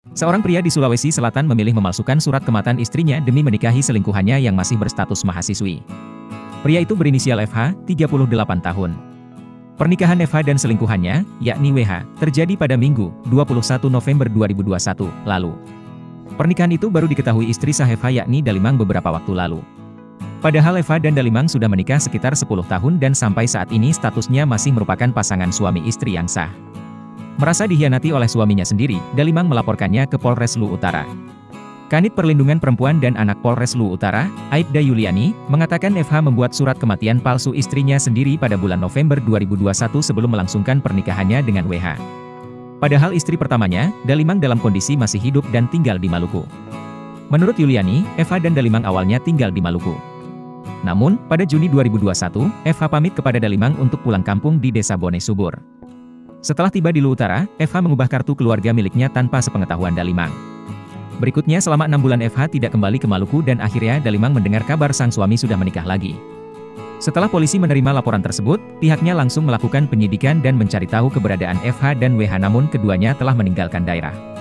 Seorang pria di Sulawesi Selatan memilih memalsukan surat kematian istrinya demi menikahi selingkuhannya yang masih berstatus mahasiswi. Pria itu berinisial FH, 38 tahun. Pernikahan FH dan selingkuhannya, yakni WH, terjadi pada Minggu, 21 November 2021, lalu. Pernikahan itu baru diketahui istri sah FH yakni Dalimang beberapa waktu lalu. Padahal FH dan Dalimang sudah menikah sekitar 10 tahun dan sampai saat ini statusnya masih merupakan pasangan suami istri yang sah. Merasa dikhianati oleh suaminya sendiri, Dalimang melaporkannya ke Polres Lu Utara. Kanit Perlindungan Perempuan dan Anak Polres Lu Utara, Aibda Yuliani, mengatakan FH membuat surat kematian palsu istrinya sendiri pada bulan November 2021 sebelum melangsungkan pernikahannya dengan WH. Padahal istri pertamanya, Dalimang dalam kondisi masih hidup dan tinggal di Maluku. Menurut Yuliani, FH dan Dalimang awalnya tinggal di Maluku. Namun, pada Juni 2021, FH pamit kepada Dalimang untuk pulang kampung di Desa Bone Subur. Setelah tiba di Lu Utara, FH mengubah kartu keluarga miliknya tanpa sepengetahuan Dalimang. Berikutnya selama 6 bulan FH tidak kembali ke Maluku dan akhirnya Dalimang mendengar kabar sang suami sudah menikah lagi. Setelah polisi menerima laporan tersebut, pihaknya langsung melakukan penyidikan dan mencari tahu keberadaan FH dan WH namun keduanya telah meninggalkan daerah.